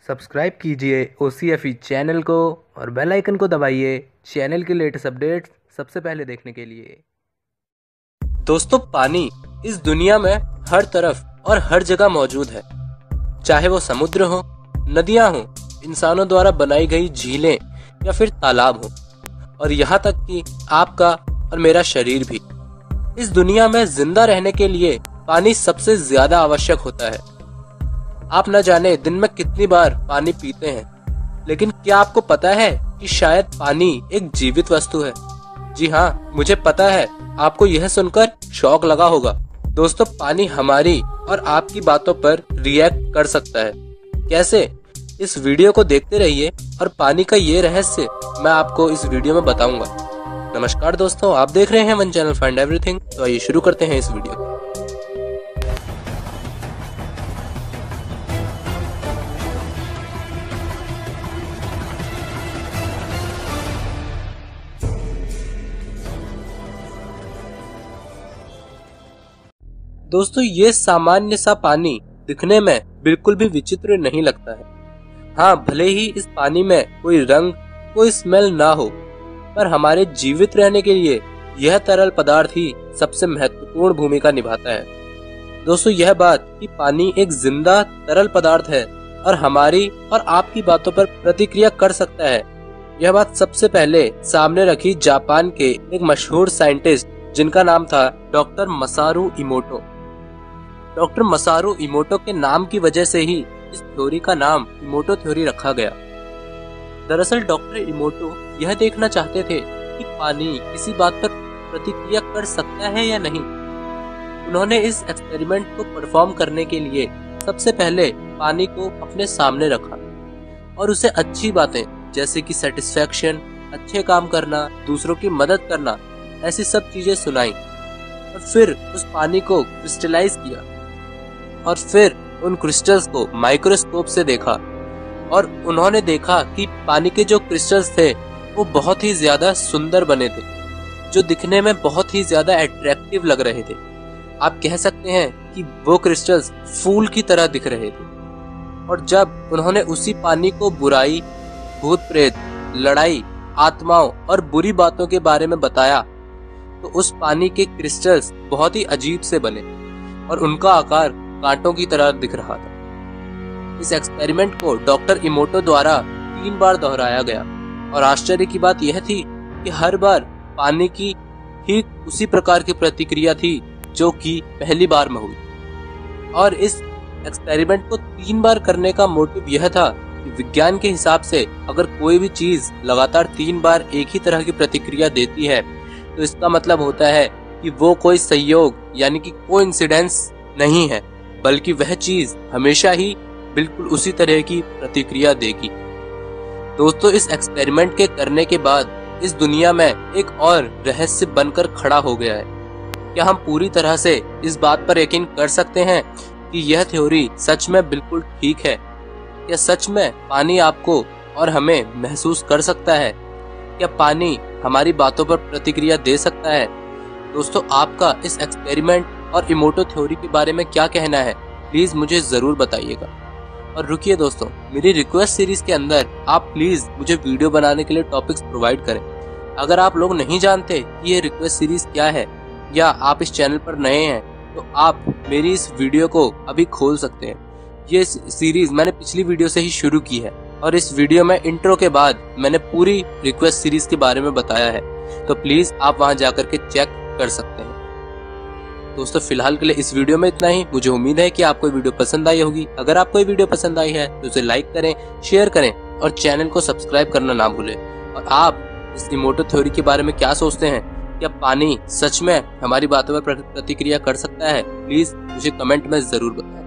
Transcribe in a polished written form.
Subscribe कीजिए OCFE channel को और बेल आइकन को दबाइए चैनल के लेटेस्ट अपडेट्स सबसे पहले देखने के लिए। दोस्तों, पानी इस दुनिया में हर तरफ और हर जगह मौजूद है। चाहे वो समुद्र हो, नदियां हो, इंसानों द्वारा बनाई गई झीलें या फिर तालाब हो, और यहाँ तक कि आपका और मेरा शरीर भी। इस दुनिया में जिंदा रहने के लिए पानी सबसे ज्यादा आवश्यक होता है। आप न जाने दिन में कितनी बार पानी पीते हैं, लेकिन क्या आपको पता है कि शायद पानी एक जीवित वस्तु है? जी हाँ, मुझे पता है। आपको यह सुनकर शौक लगा होगा। दोस्तों, पानी हमारी और आपकी बातों पर रिएक्ट कर सकता है। कैसे? इस वीडियो को देखते रहिए और पानी का ये रहस्य मैं आपको इस वीडियो में बताऊंगा। नमस्कार दोस्तों, आप देख रहे हैं वन चैनल फाइंड एवरीथिंग। तो आइए शुरू करते हैं इस वीडियो को। दोस्तों, ये सामान्य सा पानी दिखने में बिल्कुल भी विचित्र नहीं लगता है। हाँ, भले ही इस पानी में कोई रंग, कोई स्मेल ना हो, पर हमारे जीवित रहने के लिए यह तरल पदार्थ ही सबसे महत्वपूर्ण भूमिका निभाता है। दोस्तों, यह बात कि पानी एक जिंदा तरल पदार्थ है और हमारी और आपकी बातों पर प्रतिक्रिया कर सकता है, यह बात सबसे पहले सामने रखी जापान के एक मशहूर साइंटिस्ट जिनका नाम था डॉक्टर मसारू इमोटो। डॉक्टर मसारू इमोटो के नाम की वजह से ही इस थ्योरी का नाम इमोटो थ्योरी रखा गया। दरअसल डॉक्टर इमोटो यह देखना चाहते थे कि पानी किसी बात पर प्रतिक्रिया कर सकता है या नहीं। उन्होंने इस एक्सपेरिमेंट को परफॉर्म करने के लिए सबसे पहले पानी को अपने सामने रखा और उसे अच्छी बातें जैसे कि सेटिस्फैक्शन, अच्छे काम करना, दूसरों की मदद करना, ऐसी सब चीजें सुनाई और फिर उस पानी को क्रिस्टलाइज किया और फिर उन क्रिस्टल्स को माइक्रोस्कोप से देखा और उन्होंने देखा कि पानी के जो क्रिस्टल्स थे वो बहुत ही ज्यादा सुंदर बने थे, जो दिखने में बहुत ही ज्यादा अट्रैक्टिव लग रहे थे। आप कह सकते हैं कि वो क्रिस्टल्स फूल की तरह दिख रहे थे। और जब उन्होंने उसी पानी को बुराई, भूत प्रेत, लड़ाई, आत्माओं और बुरी बातों के बारे में बताया तो उस पानी के क्रिस्टल्स बहुत ही अजीब से बने और उनका आकार कांटों की तरह दिख रहा था। इस एक्सपेरिमेंट को डॉक्टर इमोटो द्वारा 3 बार दोहराया गया और आश्चर्य की बात यह थी कि हर बार पानी की ठीक उसी प्रकार की प्रतिक्रिया थी जो कि पहली बार में हुई। और इस एक्सपेरिमेंट को 3 बार करने का मोटिव यह था कि विज्ञान के हिसाब से अगर कोई भी चीज लगातार 3 बार एक ही तरह की प्रतिक्रिया देती है तो इसका मतलब होता है कि वो कोई संयोग यानी कि कोइंसिडेंस नहीं है, बल्कि वह चीज हमेशा ही बिल्कुल उसी तरह की प्रतिक्रिया देगी। दोस्तों, इस एक्सपेरिमेंट के करने के बाद इस दुनिया में एक और रहस्य बनकर खड़ा हो गया है। क्या हम पूरी तरह से इस बात पर यकीन कर सकते हैं कि यह थ्योरी सच में बिल्कुल ठीक है? क्या सच में पानी आपको और हमें महसूस कर सकता है? क्या पानी हमारी बातों पर प्रतिक्रिया दे सकता है? दोस्तों, आपका इस एक्सपेरिमेंट और इमोटो थ्योरी के बारे में क्या कहना है? प्लीज मुझे जरूर बताइएगा। और रुकिए दोस्तों, मेरी रिक्वेस्ट सीरीज के अंदर आप प्लीज मुझे वीडियो बनाने के लिए टॉपिक्स प्रोवाइड करें। अगर आप लोग नहीं जानते कि ये रिक्वेस्ट सीरीज क्या है या आप इस चैनल पर नए हैं तो आप मेरी इस वीडियो को अभी खोल सकते हैं। ये सीरीज मैंने पिछली वीडियो से ही शुरू की है और इस वीडियो में इंट्रो के बाद मैंने पूरी रिक्वेस्ट सीरीज के बारे में बताया है, तो प्लीज आप वहां जाकर के चेक कर सकते हैं। दोस्तों, फिलहाल के लिए इस वीडियो में इतना ही। मुझे उम्मीद है कि आपको वीडियो पसंद आई होगी। अगर आपको ये वीडियो पसंद आई है तो उसे लाइक करें, शेयर करें और चैनल को सब्सक्राइब करना ना भूलें। और आप इस इमोटो थ्योरी के बारे में क्या सोचते हैं? क्या पानी सच में हमारी बातों पर प्रतिक्रिया कर सकता है? प्लीज मुझे कमेंट में जरूर बताएं।